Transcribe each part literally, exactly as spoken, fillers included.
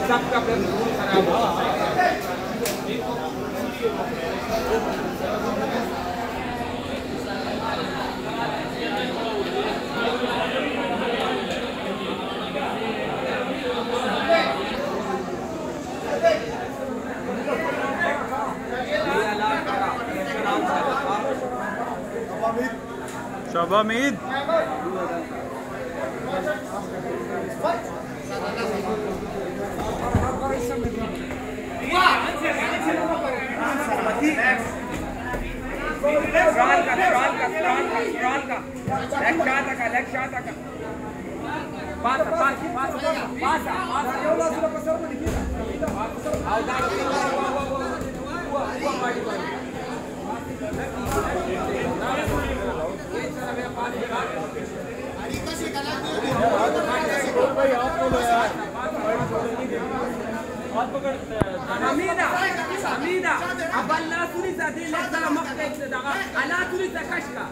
सबका फिर खून खराब होगा। शाबाश मीद strong ka strong ka strong ka strong ka leg shot ka leg shot ka pasa pasa pasa pasa pasa ao dá Amida, Amida, aballa turisa de lezza maqtek daga, ala turisa kashka.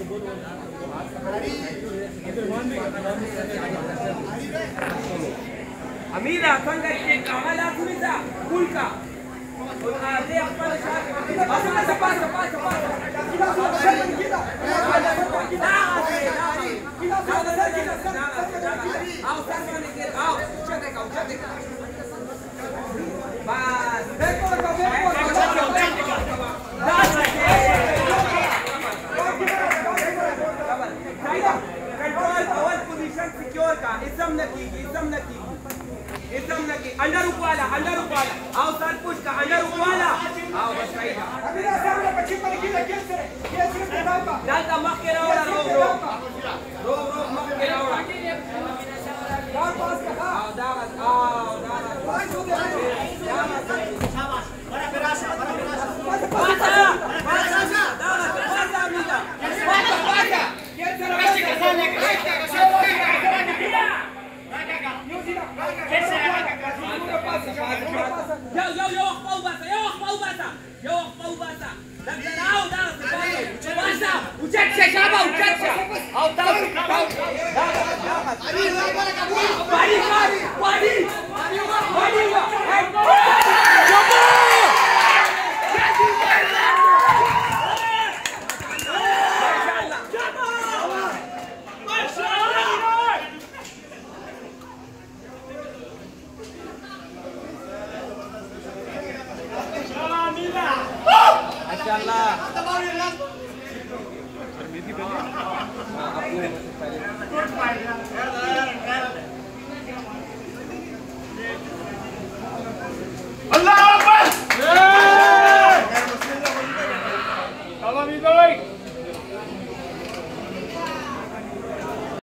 Amida, kanga ke ala turisa kulka. Ade apna shot. Pasa pasa pasa pasa. Ao sarmane ke ao, chate ka, chate ka. Bas, देखो देखो control अवल position secure का इज्जम न कीजिए इज्जम न कीजिए इज्जम न कीजिए अंडर हुक वाला अंडर हुक वाला आओ सर पुश का अंडर हुक वाला आओ बस सही है अभी ना सामने पच्ची पर कीजिए कैसे कैसे डाल का डाल का मक के रहो रो रो रो रो मक के रहो डाल पास का आओ डाल आओ डाल पास हो गया शाबाश बड़ा फिरासा बड़ा फिरासा पासा पासा डाल पासा मीदा पासा पासा ये जरा कैसे खेलने का कैसे Yo, yo, yo, اخفوا بس يو اخفوا بس يو اخفوا بس ده تعالوا ده بس وجتش يا شباب وجتش او تعالوا تعالوا وادي وادي وادي وادي माशाल्लाह